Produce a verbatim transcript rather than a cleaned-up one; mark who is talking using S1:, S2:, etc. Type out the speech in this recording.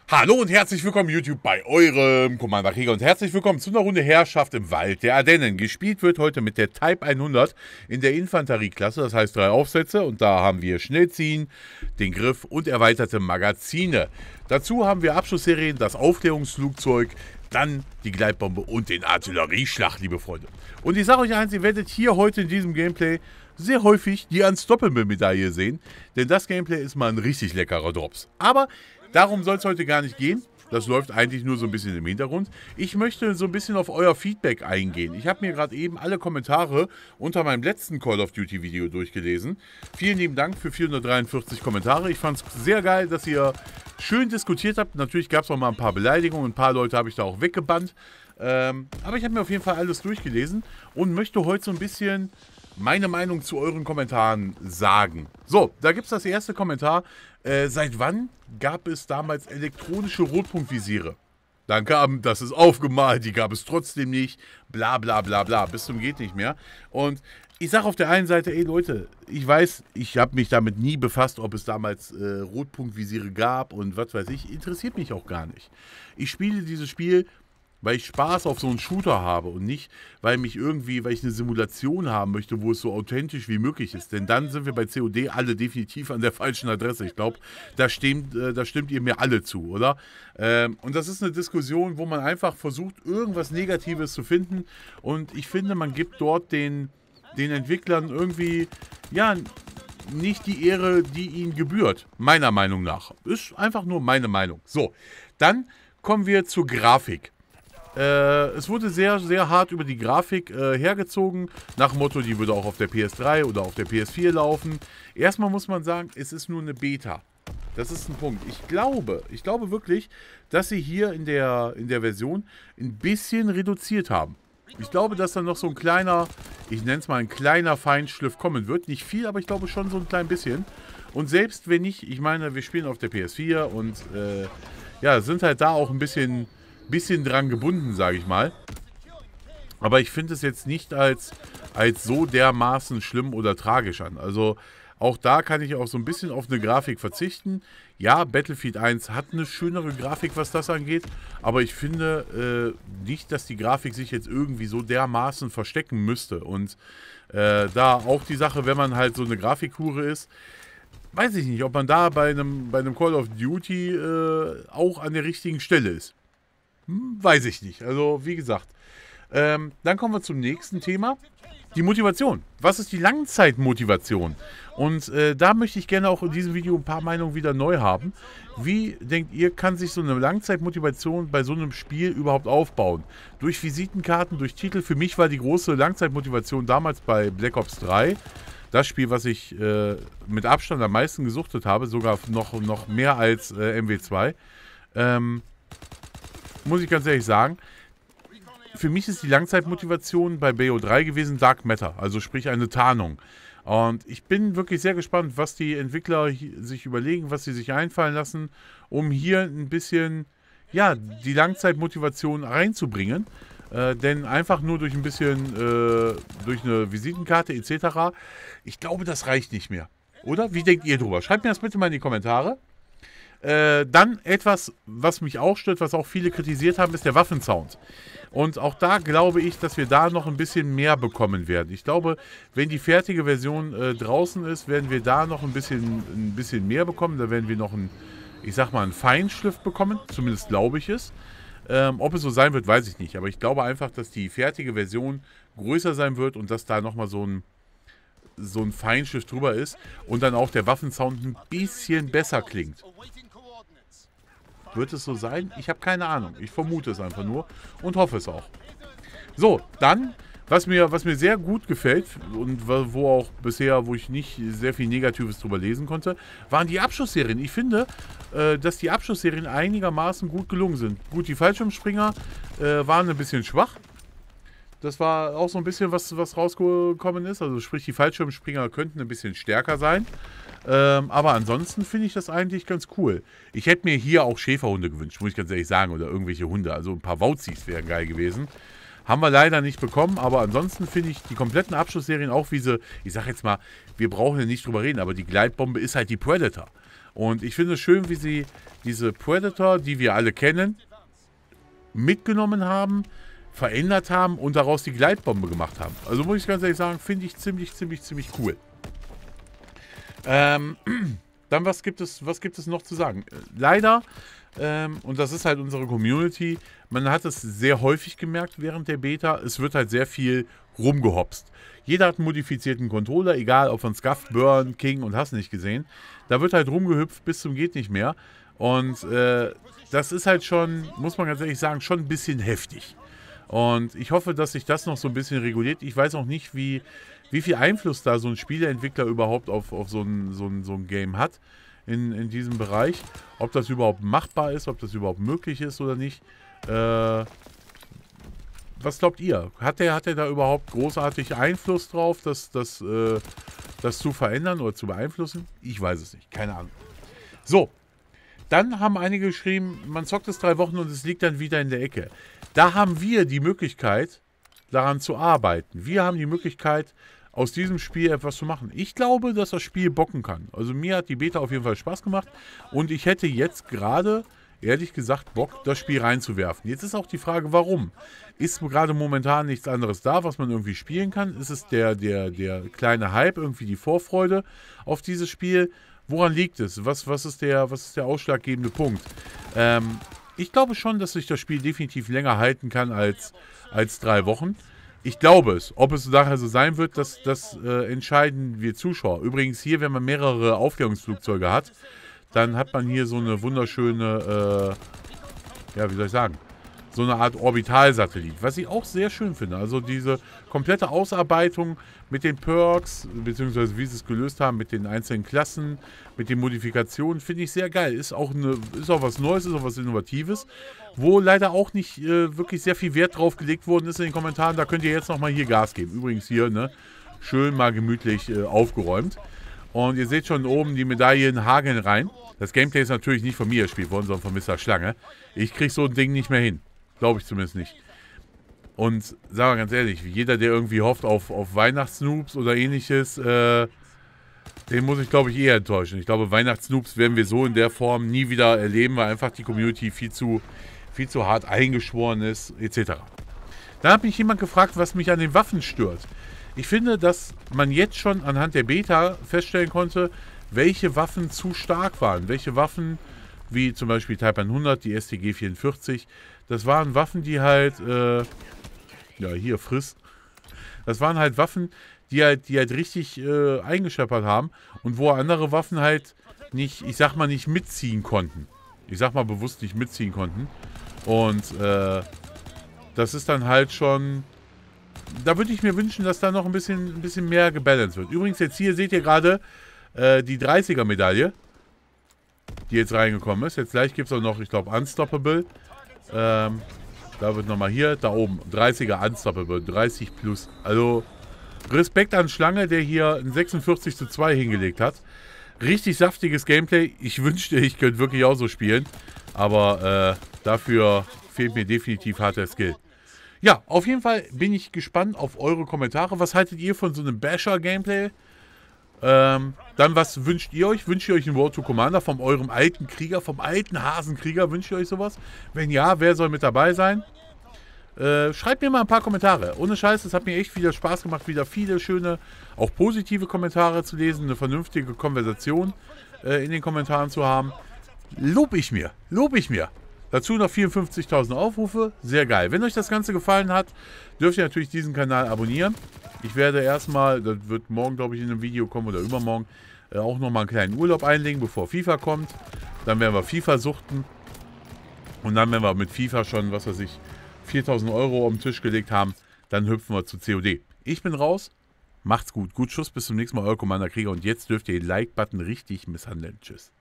S1: Hallo und herzlich willkommen YouTube bei eurem Commander Krieger und herzlich willkommen zu einer Runde Herrschaft im Wald der Ardennen. Gespielt wird heute mit der Type hundert in der Infanterieklasse, das heißt drei Aufsätze und da haben wir Schnellziehen, den Griff und erweiterte Magazine. Dazu haben wir Abschussserien, das Aufklärungsflugzeug, dann die Gleitbombe und den Artillerieschlag, liebe Freunde. Und ich sage euch eins, ihr werdet hier heute in diesem Gameplay sehr häufig die Unstoppable-Medaille sehen, denn das Gameplay ist mal ein richtig leckerer Drops. Aber darum soll es heute gar nicht gehen. Das läuft eigentlich nur so ein bisschen im Hintergrund. Ich möchte so ein bisschen auf euer Feedback eingehen. Ich habe mir gerade eben alle Kommentare unter meinem letzten Call of Duty Video durchgelesen. Vielen lieben Dank für vierhundertdreiundvierzig Kommentare. Ich fand es sehr geil, dass ihr schön diskutiert habt. Natürlich gab es auch mal ein paar Beleidigungen. Ein paar Leute habe ich da auch weggebannt. Ähm, aber ich habe mir auf jeden Fall alles durchgelesen und möchte heute so ein bisschen meine Meinung zu euren Kommentaren sagen. So, da gibt es das erste Kommentar. Äh, seit wann gab es damals elektronische Rotpunktvisiere? Dann kam, das ist aufgemalt, die gab es trotzdem nicht, bla bla bla bla, bis zum geht nicht mehr. Und ich sage auf der einen Seite, ey Leute, ich weiß, ich habe mich damit nie befasst, ob es damals äh, Rotpunktvisiere gab und was weiß ich, interessiert mich auch gar nicht. Ich spiele dieses Spiel, weil ich Spaß auf so einen Shooter habe und nicht, weil mich irgendwie, weil ich eine Simulation haben möchte, wo es so authentisch wie möglich ist. Denn dann sind wir bei C O D alle definitiv an der falschen Adresse. Ich glaube, da stimmt, äh, da stimmt ihr mir alle zu, oder? Ähm, und das ist eine Diskussion, wo man einfach versucht, irgendwas Negatives zu finden. Und ich finde, man gibt dort den, den Entwicklern irgendwie, ja, nicht die Ehre, die ihnen gebührt. Meiner Meinung nach. Ist einfach nur meine Meinung. So, dann kommen wir zur Grafik. Äh, es wurde sehr, sehr hart über die Grafik äh, hergezogen, nach dem Motto, die würde auch auf der P S drei oder auf der P S vier laufen. Erstmal muss man sagen, es ist nur eine Beta. Das ist ein Punkt. Ich glaube, ich glaube wirklich, dass sie hier in der, in der Version ein bisschen reduziert haben. Ich glaube, dass dann noch so ein kleiner, ich nenne es mal ein kleiner Feinschliff kommen wird. Nicht viel, aber ich glaube schon so ein klein bisschen. Und selbst wenn nicht, ich meine, wir spielen auf der P S vier und äh, ja, sind halt da auch ein bisschen... bisschen dran gebunden, sage ich mal. Aber ich finde es jetzt nicht als, als so dermaßen schlimm oder tragisch an. Also auch da kann ich auch so ein bisschen auf eine Grafik verzichten. Ja, Battlefield eins hat eine schönere Grafik, was das angeht. Aber ich finde äh, nicht, dass die Grafik sich jetzt irgendwie so dermaßen verstecken müsste. Und äh, da auch die Sache, wenn man halt so eine Grafikhure ist, weiß ich nicht, ob man da bei einem, bei einem Call of Duty äh, auch an der richtigen Stelle ist. Weiß ich nicht. Also, wie gesagt. Ähm, dann kommen wir zum nächsten Thema. Die Motivation. Was ist die Langzeitmotivation? Und äh, da möchte ich gerne auch in diesem Video ein paar Meinungen wieder neu haben. Wie denkt ihr, kann sich so eine Langzeitmotivation bei so einem Spiel überhaupt aufbauen? Durch Visitenkarten, durch Titel. Für mich war die große Langzeitmotivation damals bei Black Ops drei. Das Spiel, was ich äh, mit Abstand am meisten gesuchtet habe. Sogar noch, noch mehr als äh, M W zwei. Ähm... Muss ich ganz ehrlich sagen, für mich ist die Langzeitmotivation bei B O drei gewesen Dark Matter, also sprich eine Tarnung. Und ich bin wirklich sehr gespannt, was die Entwickler sich überlegen, was sie sich einfallen lassen, um hier ein bisschen, ja, die Langzeitmotivation reinzubringen. Äh, denn einfach nur durch ein bisschen, äh, durch eine Visitenkarte et cetera, ich glaube, das reicht nicht mehr. Oder? Wie denkt ihr drüber? Schreibt mir das bitte mal in die Kommentare. Äh, dann etwas, was mich auch stört, was auch viele kritisiert haben, ist der Waffensound. Und auch da glaube ich, dass wir da noch ein bisschen mehr bekommen werden. Ich glaube, wenn die fertige Version äh, draußen ist, werden wir da noch ein bisschen, ein bisschen mehr bekommen. Da werden wir noch einen, ich sag mal, einen Feinschliff bekommen. Zumindest glaube ich es. Ähm, ob es so sein wird, weiß ich nicht. Aber ich glaube einfach, dass die fertige Version größer sein wird und dass da nochmal so ein so ein Feinschliff drüber ist und dann auch der Waffensound ein bisschen besser klingt. Wird es so sein? Ich habe keine Ahnung. Ich vermute es einfach nur und hoffe es auch. So, dann, was mir, was mir sehr gut gefällt und wo auch bisher, wo ich nicht sehr viel Negatives drüber lesen konnte, waren die Abschussserien. Ich finde, äh, dass die Abschussserien einigermaßen gut gelungen sind. Gut, die Fallschirmspringer äh, waren ein bisschen schwach. Das war auch so ein bisschen, was, was rausgekommen ist. Also sprich, die Fallschirmspringer könnten ein bisschen stärker sein. Ähm, aber ansonsten finde ich das eigentlich ganz cool. Ich hätte mir hier auch Schäferhunde gewünscht, muss ich ganz ehrlich sagen. Oder irgendwelche Hunde. Also ein paar Wauzis wären geil gewesen. Haben wir leider nicht bekommen. Aber ansonsten finde ich die kompletten Abschussserien auch wie sie, ich sag jetzt mal, wir brauchen ja nicht drüber reden, aber die Gleitbombe ist halt die Predator. Und ich finde es schön, wie sie diese Predator, die wir alle kennen, mitgenommen haben, verändert haben und daraus die Gleitbombe gemacht haben. Also muss ich ganz ehrlich sagen, finde ich ziemlich, ziemlich, ziemlich cool. Ähm, dann was gibt es, was gibt es noch zu sagen? Leider, ähm, und das ist halt unsere Community, man hat es sehr häufig gemerkt während der Beta, es wird halt sehr viel rumgehopst. Jeder hat einen modifizierten Controller, egal ob von Scuff, Burn, King und hast nicht gesehen. Da wird halt rumgehüpft bis zum geht nicht mehr. Und äh, das ist halt schon, muss man ganz ehrlich sagen, schon ein bisschen heftig. Und ich hoffe, dass sich das noch so ein bisschen reguliert. Ich weiß auch nicht, wie, wie viel Einfluss da so ein Spieleentwickler überhaupt auf, auf so, ein, so, ein, so ein Game hat in, in diesem Bereich. Ob das überhaupt machbar ist, ob das überhaupt möglich ist oder nicht. Äh, was glaubt ihr? Hat der, hat der da überhaupt großartig Einfluss drauf, das, das, äh, das zu verändern oder zu beeinflussen? Ich weiß es nicht. Keine Ahnung. So. Dann haben einige geschrieben, man zockt es drei Wochen und es liegt dann wieder in der Ecke. Da haben wir die Möglichkeit, daran zu arbeiten. Wir haben die Möglichkeit, aus diesem Spiel etwas zu machen. Ich glaube, dass das Spiel bocken kann. Also mir hat die Beta auf jeden Fall Spaß gemacht. Und ich hätte jetzt gerade, ehrlich gesagt, Bock, das Spiel reinzuwerfen. Jetzt ist auch die Frage, warum? Ist gerade momentan nichts anderes da, was man irgendwie spielen kann? Ist es der, der, der kleine Hype, irgendwie die Vorfreude auf dieses Spiel? Woran liegt es? Was, was, ist, der, was ist der ausschlaggebende Punkt? Ähm, ich glaube schon, dass sich das Spiel definitiv länger halten kann als, als drei Wochen. Ich glaube es. Ob es nachher so sein wird, das, das äh, entscheiden wir Zuschauer. Übrigens hier, wenn man mehrere Aufklärungsflugzeuge hat, dann hat man hier so eine wunderschöne, äh, ja, wie soll ich sagen, so eine Art Orbitalsatellit, was ich auch sehr schön finde. Also diese komplette Ausarbeitung mit den Perks, beziehungsweise wie sie es gelöst haben mit den einzelnen Klassen, mit den Modifikationen, finde ich sehr geil. Ist auch, eine, ist auch was Neues, ist auch was Innovatives, wo leider auch nicht äh, wirklich sehr viel Wert drauf gelegt worden ist in den Kommentaren. Da könnt ihr jetzt nochmal hier Gas geben. Übrigens hier, ne, schön mal gemütlich äh, aufgeräumt. Und ihr seht schon oben die Medaillen hageln rein. Das Gameplay ist natürlich nicht von mir gespielt worden, sondern von Mister Schlange. Ich kriege so ein Ding nicht mehr hin. Glaube ich zumindest nicht. Und sagen wir ganz ehrlich, jeder, der irgendwie hofft auf, auf Weihnachtssnoops oder ähnliches, äh, den muss ich, glaube ich, eher enttäuschen. Ich glaube, Weihnachtssnoops werden wir so in der Form nie wieder erleben, weil einfach die Community viel zu, viel zu hart eingeschworen ist, et cetera. Dann hat mich jemand gefragt, was mich an den Waffen stört. Ich finde, dass man jetzt schon anhand der Beta feststellen konnte, welche Waffen zu stark waren. Welche Waffen, wie zum Beispiel Type hundert, die S T G vierundvierzig, das waren Waffen, die halt, äh, ja, hier, friss. Das waren halt Waffen, die halt, die halt richtig äh, eingescheppert haben und wo andere Waffen halt nicht, ich sag mal, nicht mitziehen konnten. Ich sag mal bewusst nicht mitziehen konnten. Und äh, das ist dann halt schon, da würde ich mir wünschen, dass da noch ein bisschen, ein bisschen mehr gebalanced wird. Übrigens, jetzt hier seht ihr gerade äh, die dreißiger Medaille, die jetzt reingekommen ist. Jetzt gleich gibt es auch noch, ich glaube, Unstoppable. Ähm, da wird nochmal hier, da oben, dreißiger Unstoppable, dreißig plus. Also Respekt an Schlange, der hier ein sechsundvierzig zu zwei hingelegt hat. Richtig saftiges Gameplay. Ich wünschte, ich könnte wirklich auch so spielen. Aber äh, dafür fehlt mir definitiv harter Skill. Ja, auf jeden Fall bin ich gespannt auf eure Kommentare. Was haltet ihr von so einem Basher-Gameplay? Ähm, dann, was wünscht ihr euch? Wünscht ihr euch einen War to Commander von eurem alten Krieger, vom alten Hasenkrieger? Wünscht ihr euch sowas? Wenn ja, wer soll mit dabei sein? Äh, schreibt mir mal ein paar Kommentare. Ohne Scheiß, es hat mir echt wieder Spaß gemacht, wieder viele schöne, auch positive Kommentare zu lesen, eine vernünftige Konversation äh, in den Kommentaren zu haben. Lob ich mir, lob ich mir. Dazu noch vierundfünfzigtausend Aufrufe, sehr geil. Wenn euch das Ganze gefallen hat, dürft ihr natürlich diesen Kanal abonnieren. Ich werde erstmal, das wird morgen, glaube ich, in einem Video kommen oder übermorgen, äh, auch nochmal einen kleinen Urlaub einlegen, bevor FIFA kommt. Dann werden wir FIFA suchten. Und dann, wenn wir mit FIFA schon, was weiß ich, viertausend Euro auf den Tisch gelegt haben, dann hüpfen wir zu C O D. Ich bin raus. Macht's gut. Gut Schuss. Bis zum nächsten Mal. Euer Commander Krieger. Und jetzt dürft ihr den Like-Button richtig misshandeln. Tschüss.